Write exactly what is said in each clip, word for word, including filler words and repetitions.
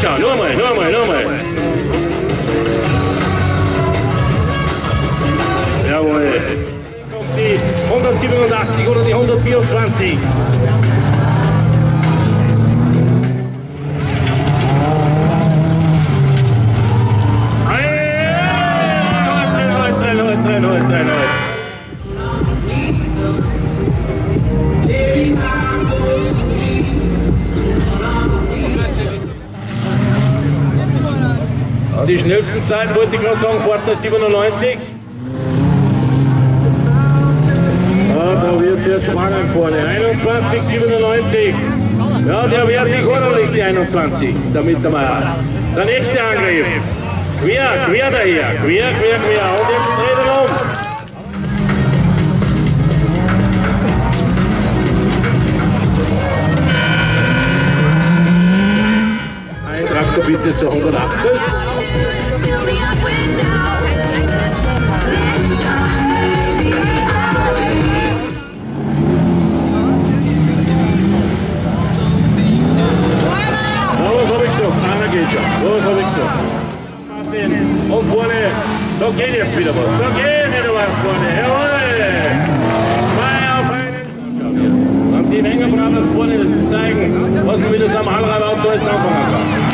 schon, nur mal, nur mal, nur mal. Jawohl. Kommt die hundertsiebenundachtzig oder die hundertvierundzwanzig. Die schnellsten Zeiten wollte ich gerade sagen, Fortner siebenundneunzig. Ja, da wird es jetzt spannend vorne. einundzwanzig, siebenundneunzig. Ja, der wehrt sich ordentlich, die einundzwanzig, der Mittermeier. Der nächste Angriff. Quer, quer daher. Quer, quer, quer. Und jetzt dreht er um. Ein Traktor bitte zu hundertachtzig. Was habe ich gesagt? Und vorne, da geht jetzt wieder was. Da geht wieder was vorne. Jawohl! Zwei auf einen. Und die Wenger brauchen das vorne zeigen, was man mit das am Allradauto alles anfangen kann.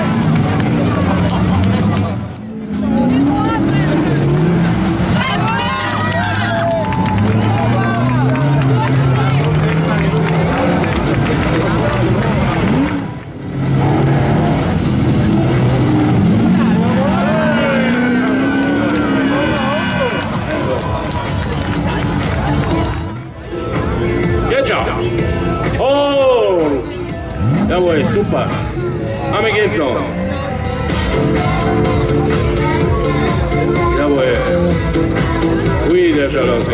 Oh! Jawohl, super. Einmal geht's noch. Jawohl. Ui, der schaut aus.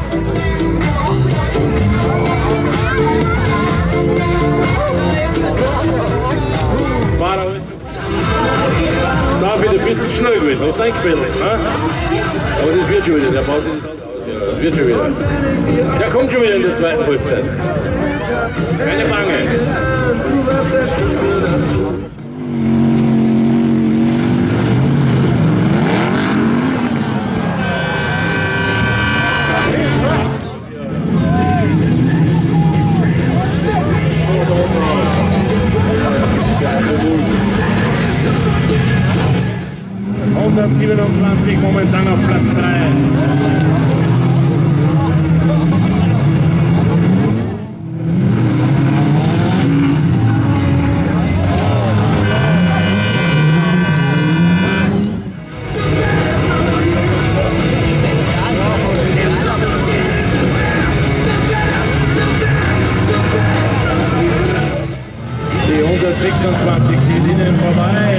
Fahrer ist. Dafür ein bisschen schnell gewesen. Hast du eingefällt? Aber das wird schon wieder. Der baut sich das aus. Ja, das wird schon wieder. Der kommt schon wieder in der zweiten Halbzeit. Keine Bange. hundertsiebenundzwanzig momentan auf Platz drei. Die hundertsechsundzwanzig geht ihnen vorbei.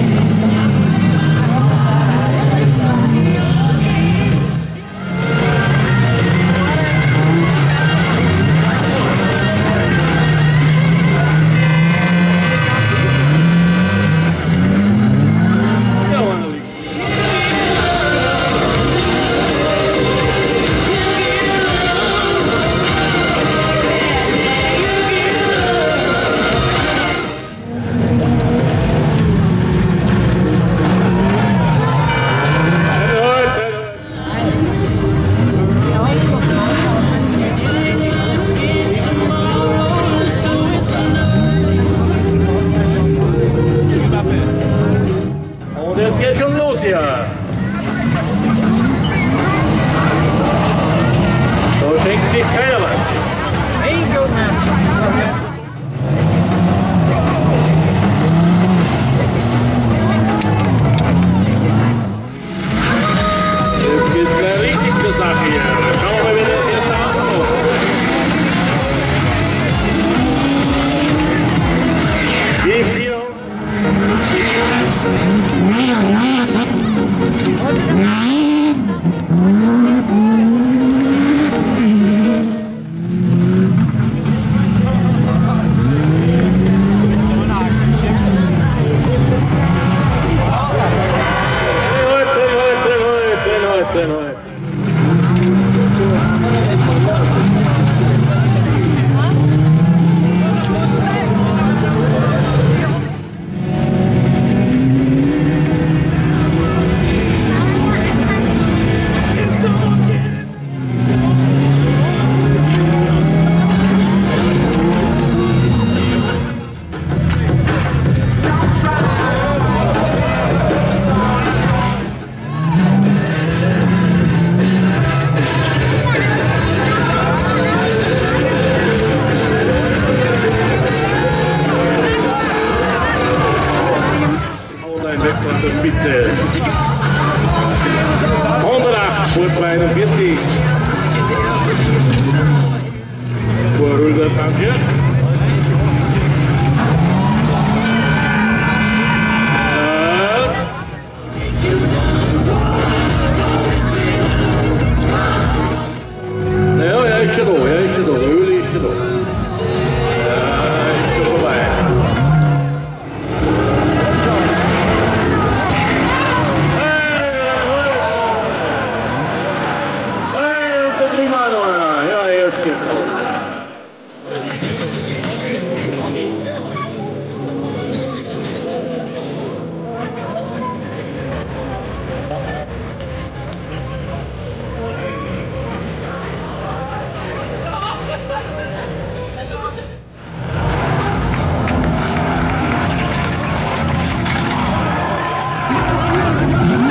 Es geht schon los hier. So schenkt sich keiner was. Jetzt geht's gleich richtig zur Sache hier. Schauen wir mal, wie das jetzt da ausmacht. Die vier. ganz zur Spitze. hundertacht vor zweiundvierzig. Vor Rulger tangiert. Ja, er ist schon da, er ist schon da, der Öli ist schon da. Ja, er ist schon vorbei. Hey, der Klimano, ja, jetzt geht's los. Thank you.